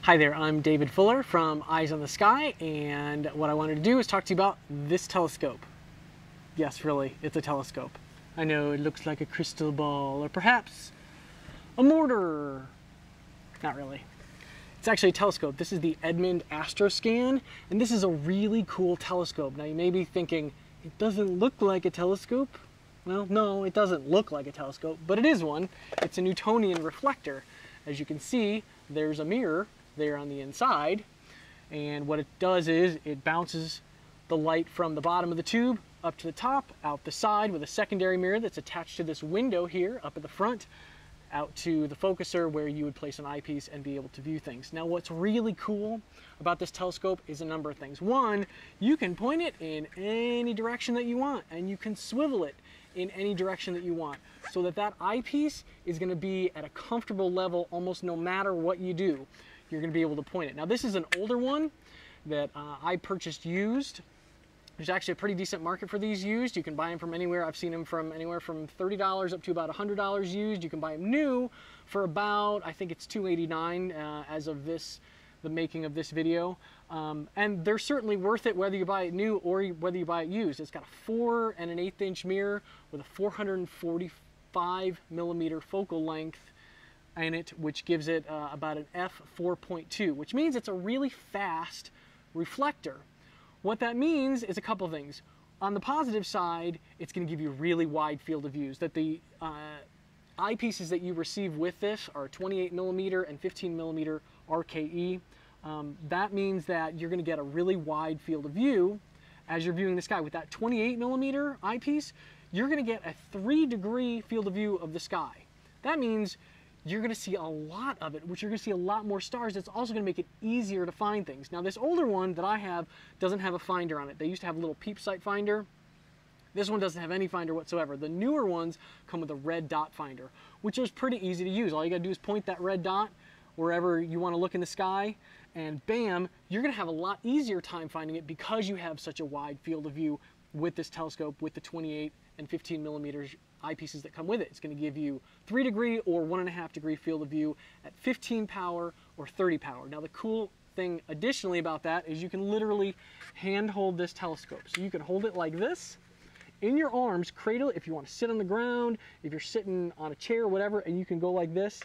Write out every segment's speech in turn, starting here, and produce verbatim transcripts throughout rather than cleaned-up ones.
Hi there, I'm David Fuller from Eyes on the Sky, and what I wanted to do is talk to you about this telescope. Yes, really, it's a telescope. I know it looks like a crystal ball, or perhaps a mortar. Not really. It's actually a telescope. This is the Edmund Astroscan, and this is a really cool telescope. Now you may be thinking, it doesn't look like a telescope. Well, no, it doesn't look like a telescope, but it is one. It's a Newtonian reflector. As you can see, there's a mirror there on the inside, and what it does is it bounces the light from the bottom of the tube up to the top, out the side with a secondary mirror that's attached to this window here up at the front, out to the focuser where you would place an eyepiece and be able to view things. Now what's really cool about this telescope is a number of things. One, you can point it in any direction that you want, and you can swivel it in any direction that you want, so that that eyepiece is going to be at a comfortable level almost no matter what you do. You're going to be able to point it. Now this is an older one that uh, I purchased used. There's actually a pretty decent market for these used. You can buy them from anywhere. I've seen them from anywhere from thirty dollars up to about one hundred dollars used. You can buy them new for about, I think it's two eighty-nine uh, as of this, the making of this video. Um, and they're certainly worth it whether you buy it new or whether you buy it used. It's got a four and an eighth inch mirror with a four hundred forty-five millimeter focal length in it, which gives it uh, about an f four point two, which means it's a really fast reflector. What that means is a couple of things. On the positive side, it's going to give you a really wide field of views. That the uh, eyepieces that you receive with this are twenty-eight millimeter and fifteen millimeter R K E. Um, that means that you're going to get a really wide field of view as you're viewing the sky. With that twenty-eight millimeter eyepiece, you're going to get a three degree field of view of the sky. That means you're going to see a lot of it, which you're going to see a lot more stars. It's also going to make it easier to find things. Now this older one that I have doesn't have a finder on it. They used to have a little peep sight finder. This one doesn't have any finder whatsoever. The newer ones come with a red dot finder, which is pretty easy to use. All you got to do is point that red dot wherever you want to look in the sky, and bam, you're going to have a lot easier time finding it because you have such a wide field of view with this telescope with the twenty-eight and fifteen millimeters eyepieces that come with it. It's going to give you three degree or one and a half degree field of view at fifteen power or thirty power. Now the cool thing additionally about that is you can literally hand hold this telescope. So you can hold it like this in your arms, cradle it if you want to sit on the ground, if you're sitting on a chair or whatever, and you can go like this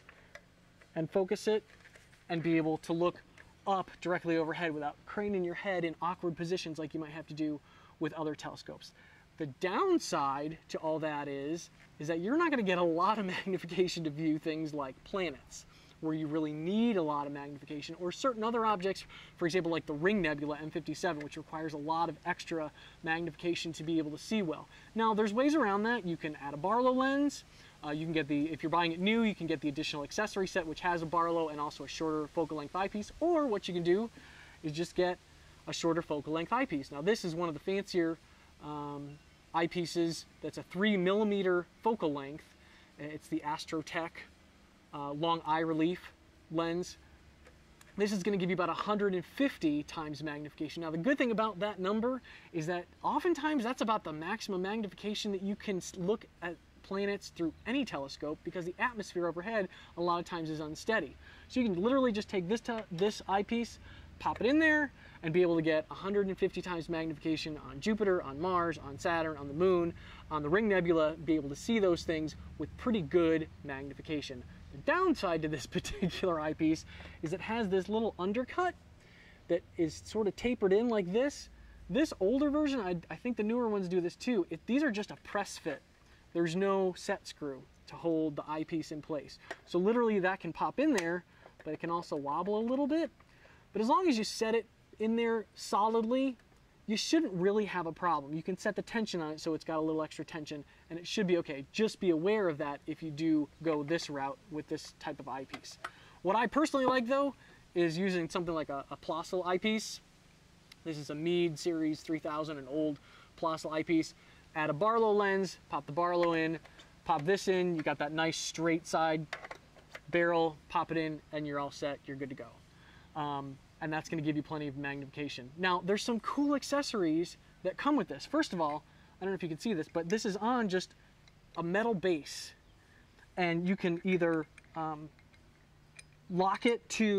and focus it and be able to look up directly overhead without craning your head in awkward positions like you might have to do with other telescopes. The downside to all that is, is that you're not going to get a lot of magnification to view things like planets, where you really need a lot of magnification, or certain other objects, for example, like the Ring Nebula M fifty-seven, which requires a lot of extra magnification to be able to see well. Now, there's ways around that. You can add a Barlow lens. Uh, you can get the, if you're buying it new, you can get the additional accessory set, which has a Barlow and also a shorter focal length eyepiece, or what you can do is just get a shorter focal length eyepiece. Now, this is one of the fancier Um, eyepieces that's a three millimeter focal length. It's the Astrotech uh, long eye relief lens. This is going to give you about one hundred fifty times magnification. Now the good thing about that number is that oftentimes that's about the maximum magnification that you can look at planets through any telescope, because the atmosphere overhead a lot of times is unsteady. So you can literally just take this, this eyepiece, pop it in there, and be able to get one hundred fifty times magnification on Jupiter, on Mars, on Saturn, on the Moon, on the Ring Nebula, be able to see those things with pretty good magnification. The downside to this particular eyepiece is it has this little undercut that is sort of tapered in like this. This older version, I, I think the newer ones do this too, it, these are just a press fit. There's no set screw to hold the eyepiece in place. So literally that can pop in there, but it can also wobble a little bit. But as long as you set it in there solidly, you shouldn't really have a problem. You can set the tension on it so it's got a little extra tension, and it should be okay. Just be aware of that if you do go this route with this type of eyepiece. What I personally like though is using something like a, a Plössl eyepiece. This is a Meade Series three thousand, an old Plössl eyepiece. Add a Barlow lens, pop the Barlow in, pop this in, you got that nice straight side barrel, pop it in, and you're all set, you're good to go. Um, and that's going to give you plenty of magnification. Now, there's some cool accessories that come with this. First of all, I don't know if you can see this, but this is on just a metal base, and you can either um, lock it to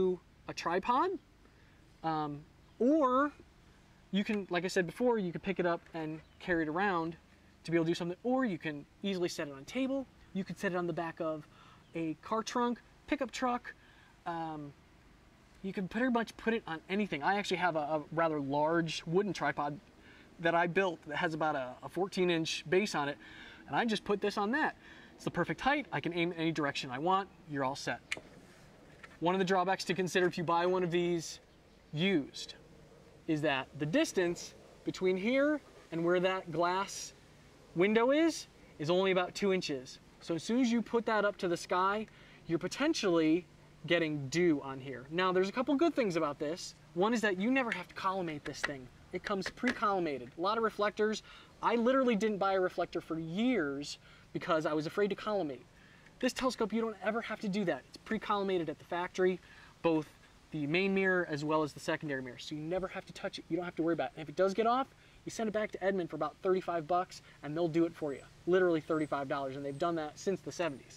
a tripod, um, or you can, like I said before, you can pick it up and carry it around to be able to do something, or you can easily set it on a table. You could set it on the back of a car trunk, pickup truck. Um, you can pretty much put it on anything. I actually have a, a rather large wooden tripod that I built that has about a, a fourteen inch base on it, and I just put this on that. It's the perfect height. I can aim in any direction I want. You're all set. One of the drawbacks to consider if you buy one of these used is that the distance between here and where that glass window is, is only about two inches. So as soon as you put that up to the sky, you're potentially getting dew on here. Now there's a couple good things about this. One is that you never have to collimate this thing. It comes pre-collimated. A lot of reflectors. I literally didn't buy a reflector for years because I was afraid to collimate. This telescope, you don't ever have to do that. It's pre-collimated at the factory, both the main mirror as well as the secondary mirror. So you never have to touch it. You don't have to worry about it. And if it does get off, you send it back to Edmund for about thirty-five bucks and they'll do it for you. Literally thirty-five dollars, and they've done that since the seventies.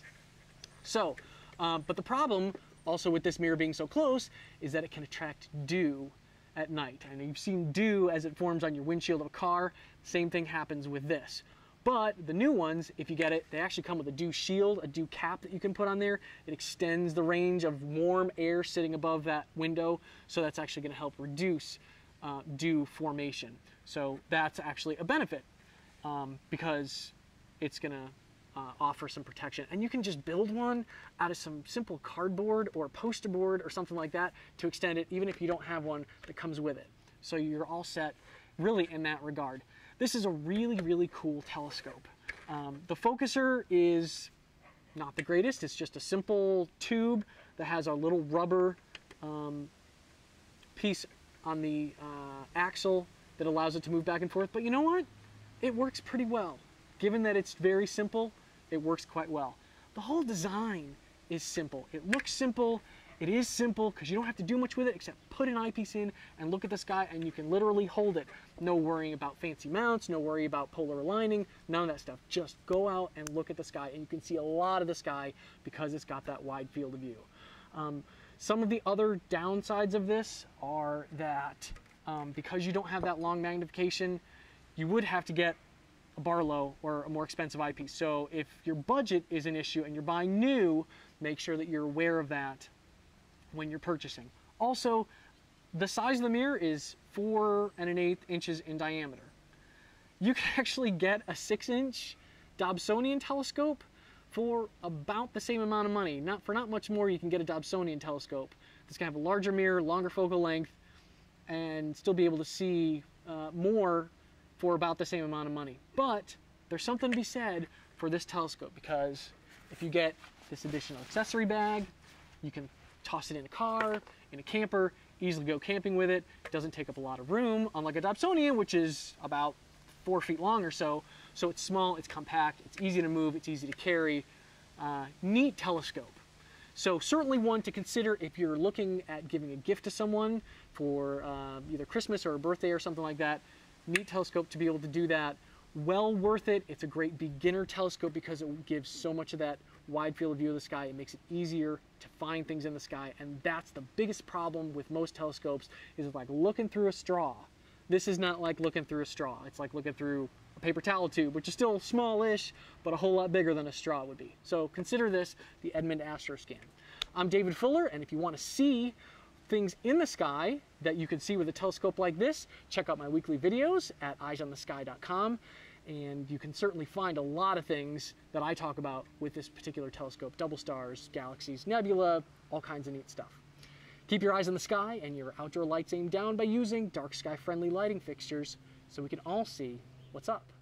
So, um, but the problem also with this mirror being so close is that it can attract dew at night. And you've seen dew as it forms on your windshield of a car. Same thing happens with this. But the new ones, if you get it, they actually come with a dew shield, a dew cap that you can put on there. It extends the range of warm air sitting above that window, so that's actually going to help reduce uh, dew formation. So that's actually a benefit um, because it's going to uh, offer some protection. And you can just build one out of some simple cardboard or poster board or something like that to extend it, even if you don't have one that comes with it. So you're all set really in that regard. This is a really, really cool telescope. Um, the focuser is not the greatest. It's just a simple tube that has a little rubber um, piece on the uh, axle that allows it to move back and forth. But you know what? It works pretty well. Given that it's very simple, it works quite well. The whole design is simple. It looks simple. It is simple because you don't have to do much with it except put an eyepiece in and look at the sky, and you can literally hold it. No worrying about fancy mounts, no worry about polar aligning, none of that stuff. Just go out and look at the sky, and you can see a lot of the sky because it's got that wide field of view. Um, some of the other downsides of this are that um, because you don't have that long magnification, you would have to get a Barlow or a more expensive eyepiece. So if your budget is an issue and you're buying new, make sure that you're aware of that when you're purchasing. Also, the size of the mirror is four and an eighth inches in diameter. You can actually get a six inch Dobsonian telescope for about the same amount of money. Not for not much more, you can get a Dobsonian telescope that's gonna have a larger mirror, longer focal length, and still be able to see uh, more for about the same amount of money. But there's something to be said for this telescope, because if you get this additional accessory bag, you can toss it in a car, in a camper, easily go camping with it. It doesn't take up a lot of room, unlike a Dobsonian, which is about four feet long or so. So it's small, it's compact, it's easy to move, it's easy to carry. Uh, neat telescope. So certainly one to consider if you're looking at giving a gift to someone for uh, either Christmas or a birthday or something like that. Neat telescope to be able to do that. Well worth it. It's a great beginner telescope because it gives so much of that wide field of view of the sky. It makes it easier to find things in the sky, and that's the biggest problem with most telescopes, is it's like looking through a straw. This is not like looking through a straw. It's like looking through a paper towel tube, which is still small-ish, but a whole lot bigger than a straw would be. So consider this the Edmund Astroscan. I'm David Fuller, and if you want to see things in the sky that you can see with a telescope like this, check out my weekly videos at eyes on the sky dot com, and you can certainly find a lot of things that I talk about with this particular telescope: double stars, galaxies, nebula, all kinds of neat stuff. Keep your eyes on the sky and your outdoor lights aimed down by using dark sky friendly lighting fixtures so we can all see what's up.